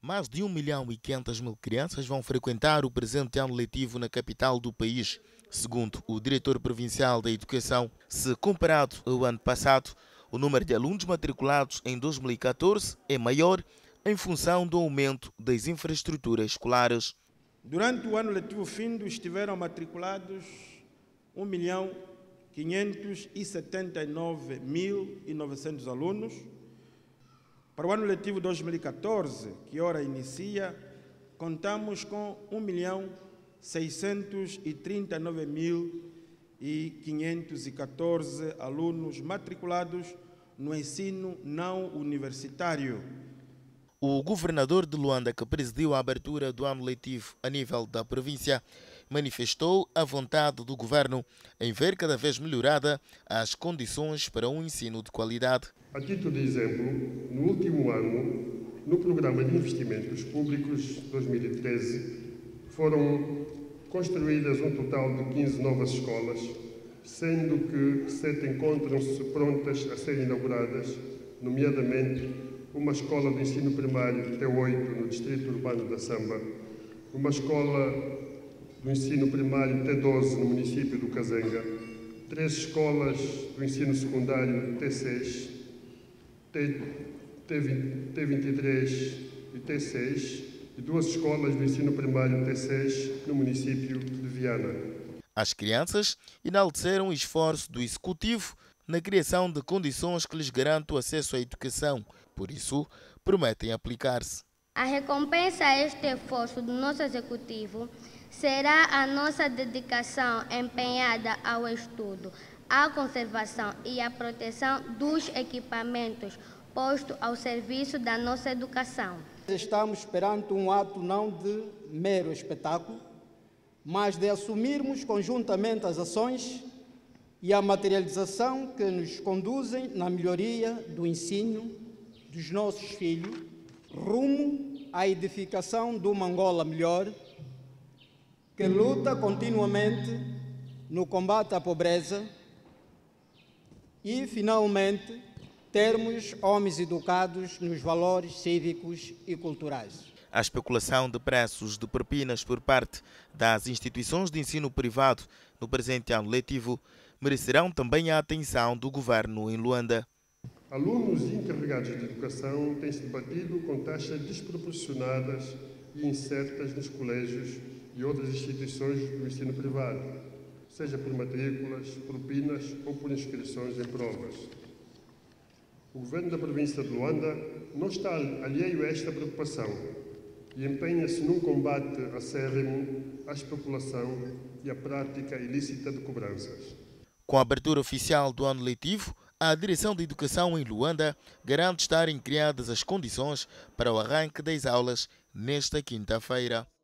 Mais de 1.500.000 crianças vão frequentar o presente ano letivo na capital do país. Segundo o diretor provincial da Educação, se comparado ao ano passado, o número de alunos matriculados em 2014 é maior em função do aumento das infraestruturas escolares. Durante o ano letivo findo estiveram matriculados 1.579.900 alunos. Para o ano letivo 2014, que ora inicia, contamos com 1.639.514 alunos matriculados no ensino não universitário. O governador de Luanda, que presidiu a abertura do ano letivo a nível da província, manifestou a vontade do governo em ver cada vez melhorada as condições para um ensino de qualidade. A título de exemplo, no último ano, no Programa de Investimentos Públicos 2013, foram construídas um total de 15 novas escolas, sendo que 7 encontram-se prontas a serem inauguradas, nomeadamente uma escola de ensino primário T8 no Distrito Urbano da Samba, uma escola do ensino primário T12 no município do Kazenga, 3 escolas do ensino secundário T6, T23 e T6 e 2 escolas do ensino primário T6 no município de Viana. As crianças enalteceram o esforço do Executivo na criação de condições que lhes garantam o acesso à educação. Por isso, prometem aplicar-se. A recompensa a este esforço do nosso Executivo será a nossa dedicação empenhada ao estudo, à conservação e à proteção dos equipamentos postos ao serviço da nossa educação. Estamos perante um ato não de mero espetáculo, mas de assumirmos conjuntamente as ações e a materialização que nos conduzem na melhoria do ensino dos nossos filhos, rumo à edificação de uma Angola melhor, que luta continuamente no combate à pobreza e, finalmente, termos homens educados nos valores cívicos e culturais. A especulação de preços de propinas por parte das instituições de ensino privado no presente ano letivo merecerão também a atenção do governo em Luanda. Alunos e encarregados de educação têm-se debatido com taxas desproporcionadas e incertas nos colégios e outras instituições do ensino privado, seja por matrículas, propinas ou por inscrições em provas. O governo da província de Luanda não está alheio a esta preocupação e empenha-se num combate acérrimo à especulação e à prática ilícita de cobranças. Com a abertura oficial do ano letivo, a Direção de Educação em Luanda garante estarem criadas as condições para o arranque das aulas nesta quinta-feira.